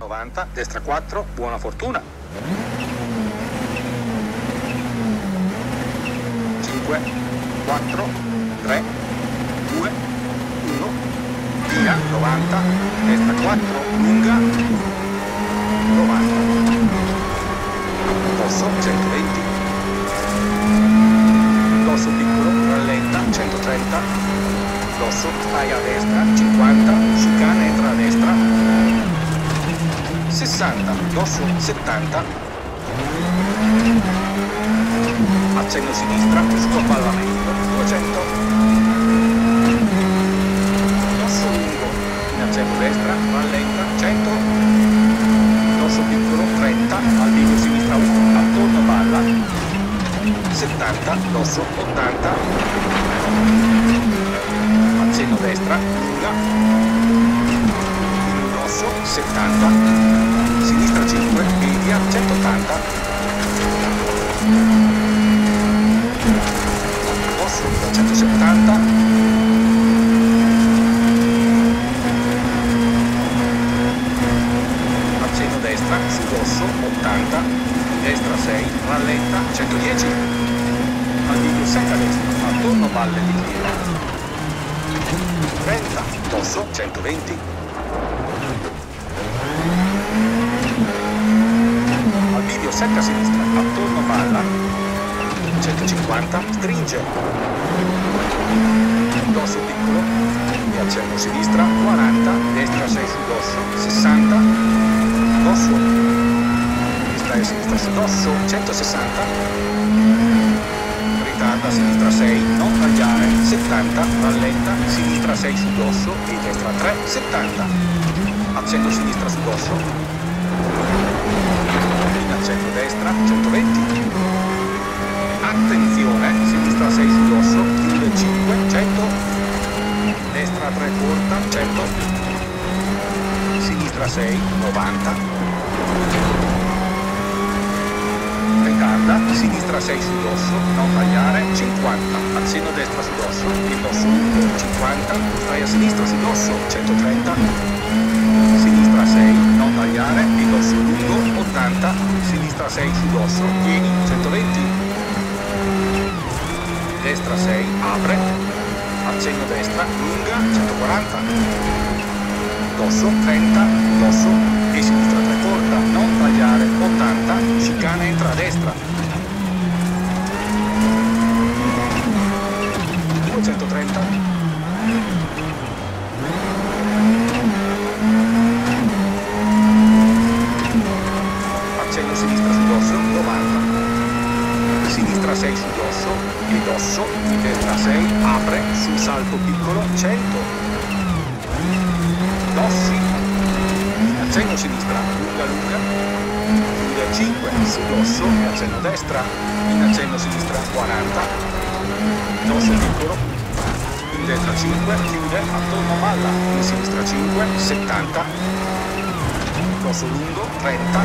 90, destra 4, buona fortuna. 5, 4, 3, 2, 1, via, 90, destra 4, lunga, 90, dosso 120, dosso piccolo, rallenta, 130, dosso, stai a destra, 50, chicane, entra a destra, 60, dosso, 70, accenno sinistra, su avvallamento, 200, dosso lungo, in accenno destra, rallenta, 100, dosso piccolo, 30, al bivio sinistra 1, attorno balla, 70, dosso, 80, accenno destra, lunga, in dosso, 70, sinistra 5, media, 180, dosso, 170, accenno destra, su dosso, 80, destra 6, rallenta, 110, al bivio secca destra, attorno balle di piede, 30, dosso, 120, al bivio secca sinistra, attorno balla, 150, stringe, dosso piccolo, e accenno sinistra, 40, destra 6 su dosso, 60, dosso, destra e sinistra su dosso, 160, ritarda, sinistra 6, non tagliare, 70, rallenta, sinistra 6 su dosso e destra 3, 70, accenno sinistra su dosso, in accenno destra, 120, attenzione, sinistra 6 su dosso, chiude 5, 100, destra 3 corta, 100, sinistra 6, 90, ritarda, sinistra 6 su dosso, non tagliare, 50, accenno destra su dosso, il dosso lungo, 50, stai a sinistra su dosso, 130, sinistra 6, non tagliare, il dosso lungo, 80, sinistra 6 su dosso, tieni, 120, destra 6, apre, accenno destra, lunga, 140, dosso, 30, dosso, e sinistra 3 corta, non tagliare, 80, chicane entra a destra, 230, accenno sinistra su dosso, 90, sinistra 6 su dosso, e dosso, destra 6, apre, su salto piccolo, 100, dossi, accenno sinistra, lunga lunga, chiude 5, su dosso, e accenno destra, in accenno sinistra, 40, dosso piccolo, in destra 5, chiude, attorno balla, in sinistra 5, 70, dosso lungo, 30,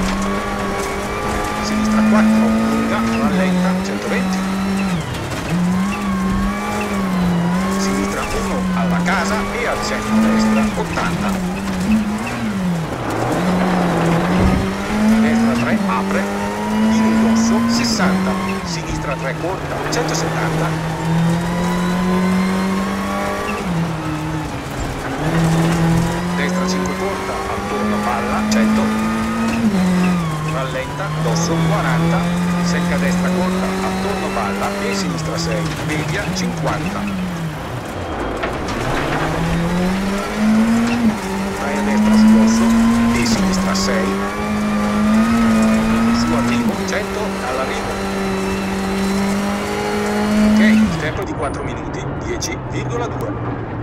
sinistra 4, lunga, rallenta, 120, sinistra 1 alla casa e al centro destra, 80, destra 3, apre, in un dosso, 60, sinistra 3 corta, 170, destra 5 corta, attorno palla, 100, rallenta, dosso 40, secca destra corta, attorno palla e sinistra 6, media 50. Vai a destra su dosso e sinistra 6, su arrivo 100 all'arrivo. Ok, tempo di 4 minuti 10,2.